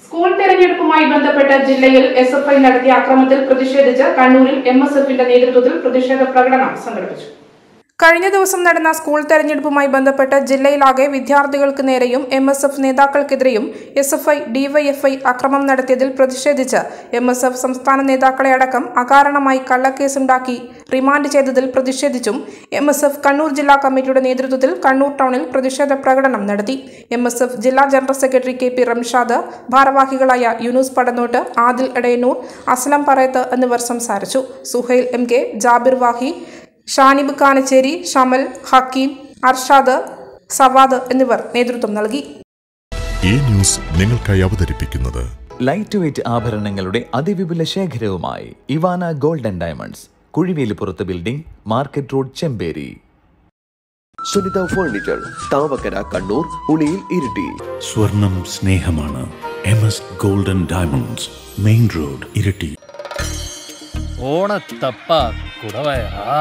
School തെരഞ്ഞെടുപ്പുമായി ബന്ധപ്പെട്ട് ജില്ലയിൽ എസ്എഫ്ഐ നടത്തിയ അക്രമത്തിൽ പ്രതിഷേധിച്ച് കണ്ണൂരിൽ എംഎസ്എഫിന്റെ നേതൃത്വത്തിൽ പ്രതിഷേധ പ്രകടനം സംഘടിപ്പിച്ചു. കഴിഞ്ഞ ദിവസം നടന്ന സ്കൂൾ തെരഞ്ഞെടുപ്പുമായി ബന്ധപ്പെട്ട് ജില്ലയിലാകെ വിദ്യാർത്ഥികൾക്ക് നേരെയും എംഎസ്എഫ് നേതാക്കൾക്കെതിരെയും എസ്എഫ്ഐ ഡിവൈഎഫ്ഐ അക്രമം നടത്തിയതിൽ പ്രതിഷേധിച്ച് എംഎസ്എഫ് സംസ്ഥാന നേതാക്കളെ അടക്കം അകാരണമായി കള്ളക്കേസുണ്ടാക്കി റിമാൻഡ് ചെയ്തതിൽ പ്രതിഷേധിച്ചും എംഎസ്എഫ് കണ്ണൂർ ജില്ലാ കമ്മിറ്റിയുടെ നേതൃത്വത്തിൽ കണ്ണൂർ ടൗണിൽ പ്രതിഷേധ പ്രകടനം നടത്തി. എംഎസ്എഫ് ജില്ലാ ജനറൽ സെക്രട്ടറി കെ.പി. റംഷാദ്, ഭാരവാഹികളായ യൂനുസ് പടന്നോട്ട്, ആദിൽ എടയന്നൂർ, അസ്ലം പറയത്ത് എന്നിവർ സംസാരിച്ചു. സുഹൈൽ എം.കെ., ജാബിർ വാഹി, ഷാനിബ് കാനച്ചേരി, ഷമൽ, ഹക്കീം, അർഷാദ്, സവാദ് എന്നിവർ നേതൃത്വം നൽകി. ഈ ന്യൂസ് നിങ്ങൾക്കായി അവതരിപ്പിക്കുന്നത് ലൈറ്റ് വെയ്റ്റ് ആഭരണങ്ങളുടെ അതിവിപുല ശേഖരവുമായി Ivana gold and diamonds, Kuzhivelippurath building, market road, Chemperi. Sunitha furniture, Thavakkara, Kannur, Uliyil, Iritty. സ്വർണം സ്നേഹമാണ്. MS gold and diamonds, main road, Iritty. ഓണത്തപ്പ കുടവയറാ.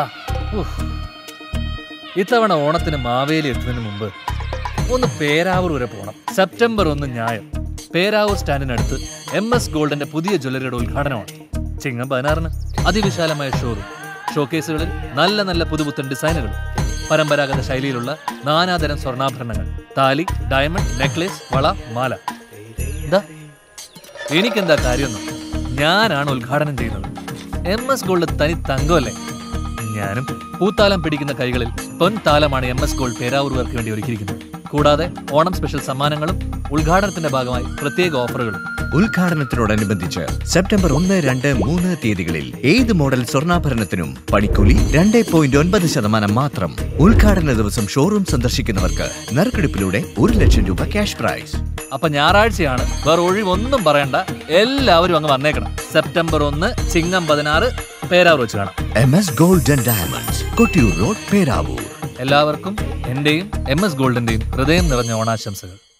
ഇത്തവണ ഓണത്തിന് മാവേലി എത്തുന്നതിന് മുമ്പ് ഒന്ന് പേരാവൂർ വരെ പോകണം. സെപ്റ്റംബർ 1 ഞായർ പേരാവൂർ സ്റ്റാൻഡിനടുത്ത് MS ഗോൾഡിന്റെ പുതിയ ജ്വല്ലറിയുടെ ഉദ്ഘാടനമാണ്. ചിങ്ങം 16 അതിവിശാലമായ ഷോറൂം, ഷോക്കേസുകളിൽ നല്ല നല്ല പുതുപുത്തൻ ഡിസൈനുകൾ, പരമ്പരാഗത ശൈലിയിലുള്ള നാനാതരം സ്വർണ്ണാഭരണങ്ങൾ, താലി, ഡയമണ്ട്, നെക്ലേസ്, വള, മാല. എന്താ എനിക്കെന്താ കാര്യമൊന്നും, ഞാനാണ് ഉദ്ഘാടനം ചെയ്യുന്നത്. MS ഗോൾഡ് തനി തങ്കമല്ലേ. ഞാനും പൂത്താലം പിടിക്കുന്ന കൈകളിൽ പൊൻതാലമാണ് MS ഗോൾഡ് പേരാവൂർക്കാർക്ക് വേണ്ടി ഒരുക്കിയിരിക്കുന്നത്. കൂടാതെ ഓണം സ്പെഷ്യൽ സമ്മാനങ്ങളും ഉദ്ഘാടനത്തിന്റെ ഭാഗമായി പ്രത്യേക ഓഫറുകളും. ഉദ്ഘാടനത്തിനോടനുബന്ധിച്ച് സെപ്റ്റംബർ 1, 2, 3 തീയതികളിൽ ഏത് മോഡൽ സ്വർണ്ണാഭരണത്തിനും പണിക്കൂലി 2.9% മാത്രം. ഉദ്ഘാടന ദിവസം ഷോറൂം സന്ദർശിക്കുന്നവർക്ക് നറുക്കെടുപ്പിലൂടെ 1 ലക്ഷം രൂപ ക്യാഷ് പ്രൈസ്. അപ്പൊ ഞായറാഴ്ചയാണ്, വേറെ ഒഴിവൊന്നും പറയണ്ട, എല്ലാവരും അങ്ങ് വന്നേക്കണം. സെപ്റ്റംബർ 1 ചിങ്ങം 16 പേരാവൂർ വെച്ച് കാണാം. MS gold and diamonds, Kottiyoor road, Peravoor. എല്ലാവർക്കും എന്റെയും MS ഗോൾഡിന്റെയും ഹൃദയം നിറഞ്ഞ ഓണാശംസകൾ.